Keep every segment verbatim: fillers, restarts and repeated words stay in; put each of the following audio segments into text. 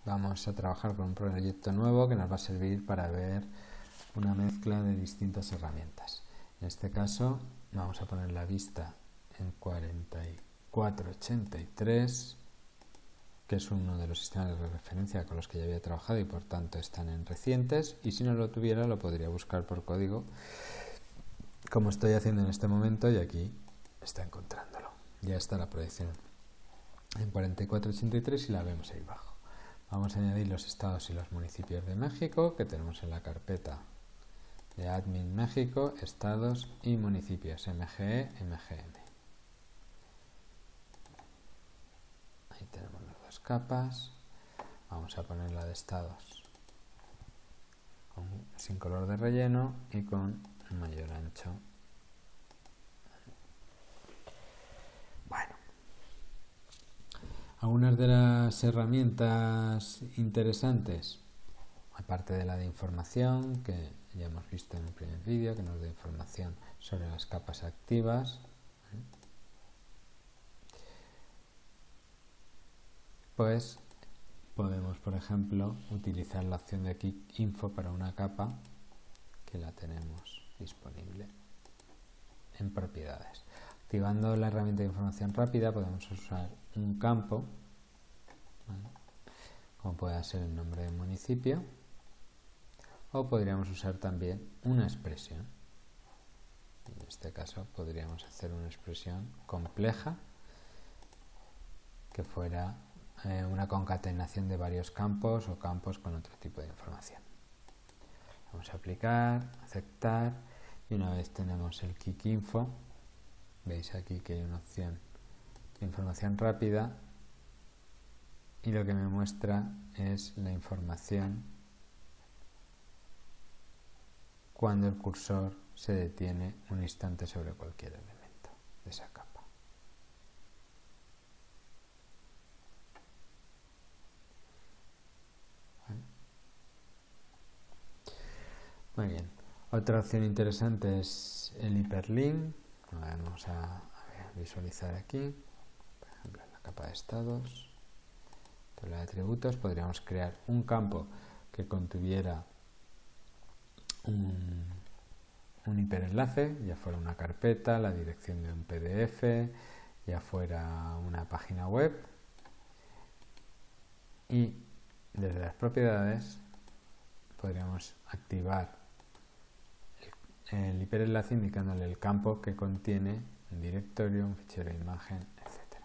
vamos a trabajar con un proyecto nuevo que nos va a servir para ver una mezcla de distintas herramientas. En este caso vamos a poner la vista en cuarenta y cuatro ochenta y tres, que es uno de los sistemas de referencia con los que ya había trabajado y por tanto están en recientes, y si no lo tuviera lo podría buscar por código, como estoy haciendo en este momento, y aquí está encontrándolo. Ya está la proyección en cuarenta y cuatro ochenta y tres y la vemos ahí abajo. Vamos a añadir los estados y los municipios de México que tenemos en la carpeta de Admin México, estados y municipios, M G E, M G M. Ahí tenemos las dos capas. Vamos a poner la de estados con, sin color de relleno y con mayor ancho. Bueno, algunas de las herramientas interesantes, aparte de la de información que ya hemos visto en el primer vídeo, que nos da información sobre las capas activas, pues podemos, por ejemplo, utilizar la opción de aquí info para una capa que la tenemos disponible en propiedades. Activando la herramienta de información rápida podemos usar un campo, ¿vale?, como puede ser el nombre del municipio, o podríamos usar también una expresión. En este caso podríamos hacer una expresión compleja que fuera eh, una concatenación de varios campos o campos con otro tipo de información. Vamos a aplicar, aceptar, y una vez tenemos el Quick Info, veis aquí que hay una opción de información rápida y lo que me muestra es la información cuando el cursor se detiene un instante sobre cualquier elemento de esa capa. ¿Vale? Muy bien. Otra opción interesante es el hiperlink. Vamos a, a visualizar aquí, por ejemplo, en la capa de estados, tabla de atributos, podríamos crear un campo que contuviera un, un hiperenlace, ya fuera una carpeta, la dirección de un P D F, ya fuera una página web, y desde las propiedades podríamos activar el hiperenlace indicándole el campo que contiene un directorio, un fichero de imagen, etcétera.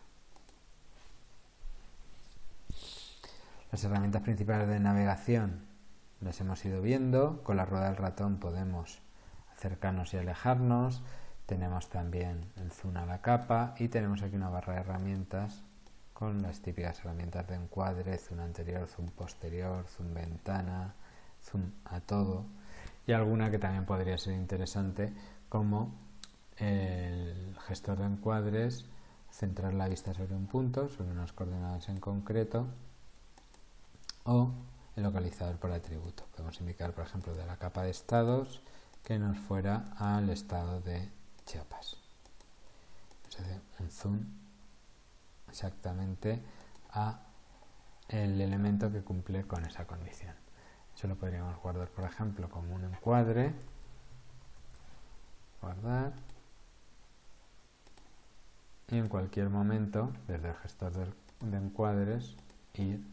Las herramientas principales de navegación las hemos ido viendo. Con la rueda del ratón podemos acercarnos y alejarnos. Tenemos también el zoom a la capa y tenemos aquí una barra de herramientas con las típicas herramientas de encuadre, zoom anterior, zoom posterior, zoom ventana, zoom a todo, y alguna que también podría ser interesante como el gestor de encuadres, centrar la vista sobre un punto, sobre unas coordenadas en concreto, o el localizador por atributo. Podemos indicar, por ejemplo, de la capa de estados que nos fuera al estado de Chiapas. Nos hace un zoom exactamente a el elemento que cumple con esa condición. Eso lo podríamos guardar, por ejemplo, como un encuadre, guardar, y en cualquier momento, desde el gestor de, de encuadres, ir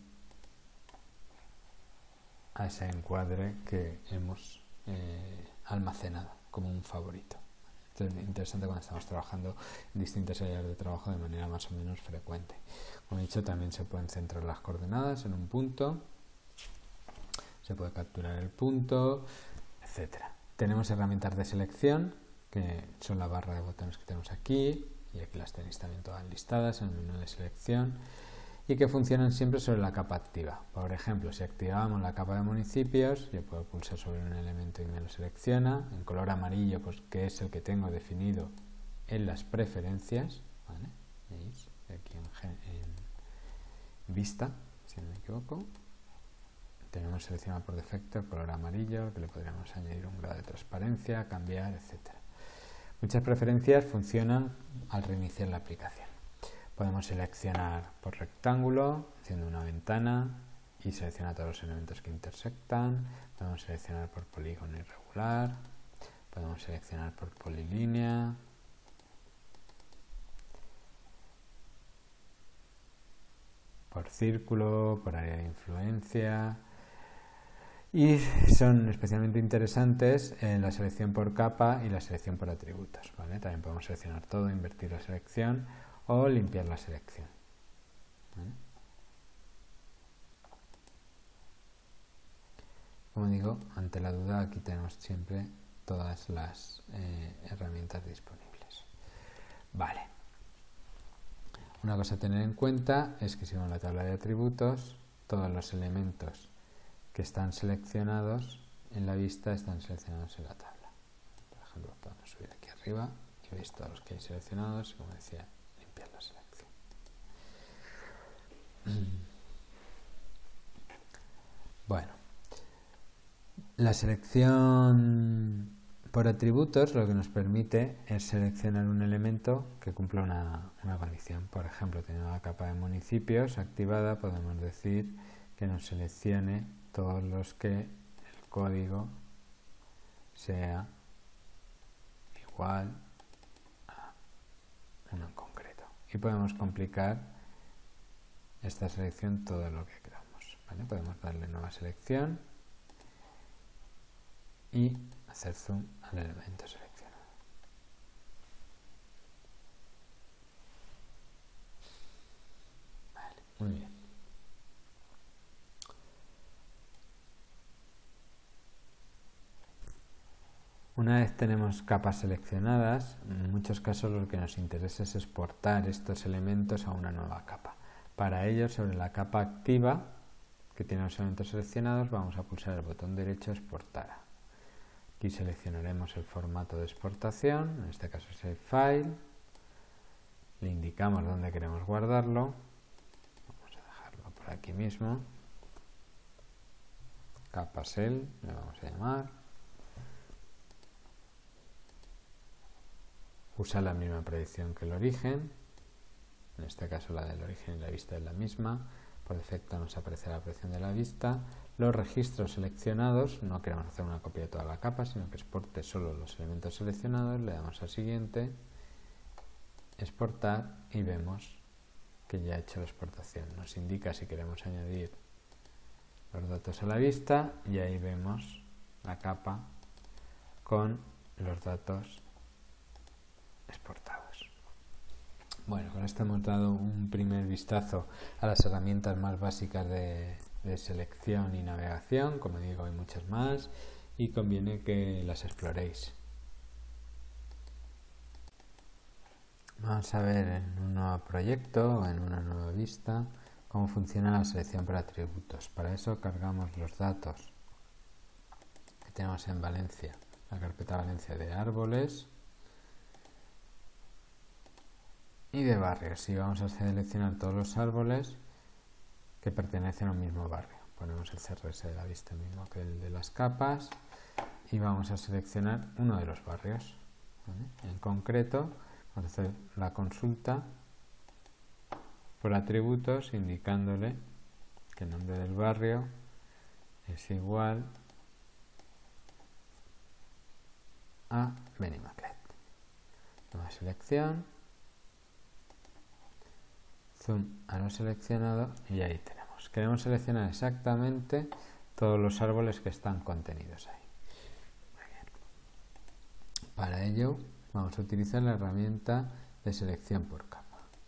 a ese encuadre que hemos eh, almacenado como un favorito. Esto es interesante cuando estamos trabajando en distintas áreas de trabajo de manera más o menos frecuente. Como he dicho, también se pueden centrar las coordenadas en un punto, se puede capturar el punto, etcétera. Tenemos herramientas de selección, que son la barra de botones que tenemos aquí, y aquí las tenéis también todas listadas en el menú de selección, y que funcionan siempre sobre la capa activa. Por ejemplo, si activamos la capa de municipios, yo puedo pulsar sobre un elemento y me lo selecciona, en color amarillo, pues que es el que tengo definido en las preferencias, ¿vale? ¿Veis? Aquí en, en vista, si no me equivoco. Tenemos seleccionado por defecto el color amarillo, que le podríamos añadir un grado de transparencia, cambiar, etcétera. Muchas preferencias funcionan al reiniciar la aplicación. Podemos seleccionar por rectángulo, haciendo una ventana, y selecciona todos los elementos que intersectan. Podemos seleccionar por polígono irregular, podemos seleccionar por polilínea, por círculo, por área de influencia, y son especialmente interesantes en la selección por capa y la selección por atributos, ¿vale? También podemos seleccionar todo, invertir la selección o limpiar la selección, ¿vale? Como digo, ante la duda aquí tenemos siempre todas las eh, herramientas disponibles. Vale. Una cosa a tener en cuenta es que si vemos la tabla de atributos, todos los elementos que están seleccionados en la vista están seleccionados en la tabla. Por ejemplo, podemos subir aquí arriba y veis todos los que hay seleccionados y, como decía, limpiar la selección. Bueno, la selección por atributos lo que nos permite es seleccionar un elemento que cumpla una, una condición. Por ejemplo, teniendo la capa de municipios activada, podemos decir que nos seleccione todos los que el código sea igual a uno en concreto. Y podemos complicar esta selección todo lo que queramos, ¿vale? Podemos darle nueva selección y hacer zoom al elemento seleccionado. Vale, muy bien. Una vez tenemos capas seleccionadas, en muchos casos lo que nos interesa es exportar estos elementos a una nueva capa. Para ello, sobre la capa activa que tiene los elementos seleccionados, vamos a pulsar el botón derecho exportar. Aquí seleccionaremos el formato de exportación, en este caso es el file, le indicamos dónde queremos guardarlo, vamos a dejarlo por aquí mismo, capa cel, le vamos a llamar. Usa la misma predicción que el origen, en este caso la del origen y la vista es la misma, por defecto nos aparece la predicción de la vista. Los registros seleccionados, no queremos hacer una copia de toda la capa, sino que exporte solo los elementos seleccionados, le damos a siguiente, exportar y vemos que ya ha hecho la exportación. Nos indica si queremos añadir los datos a la vista y ahí vemos la capa con los datos exportados. Bueno, con esto hemos dado un primer vistazo a las herramientas más básicas de, de selección y navegación. Como digo, hay muchas más y conviene que las exploréis. Vamos a ver en un nuevo proyecto o en una nueva vista cómo funciona la selección por atributos. Para eso cargamos los datos que tenemos en Valencia, la carpeta Valencia de árboles y de barrios, y vamos a seleccionar todos los árboles que pertenecen a un mismo barrio. Ponemos el C R S de la vista mismo que el de las capas y vamos a seleccionar uno de los barrios, ¿vale? En concreto vamos a hacer la consulta por atributos indicándole que el nombre del barrio es igual a Benimaclet. Nueva selección, zoom a lo seleccionado y ahí tenemos. Queremos seleccionar exactamente todos los árboles que están contenidos ahí. Muy bien. Para ello vamos a utilizar la herramienta de selección por capa.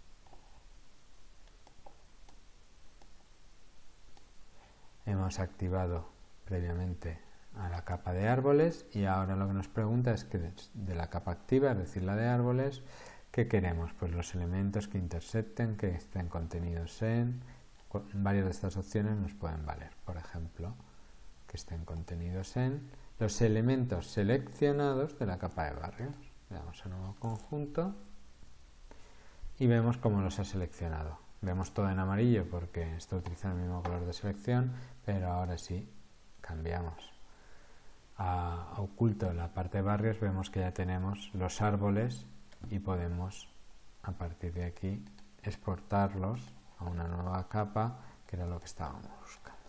Hemos activado previamente a la capa de árboles y ahora lo que nos pregunta es que de la capa activa, es decir, la de árboles, ¿qué queremos? Pues los elementos que intersecten, que estén contenidos en... Varias de estas opciones nos pueden valer. Por ejemplo, que estén contenidos en los elementos seleccionados de la capa de barrios. Le damos a nuevo conjunto y vemos cómo los ha seleccionado. Vemos todo en amarillo porque está utilizando el mismo color de selección, pero ahora sí cambiamos a oculto en la parte de barrios, vemos que ya tenemos los árboles y podemos a partir de aquí exportarlos a una nueva capa, que era lo que estábamos buscando.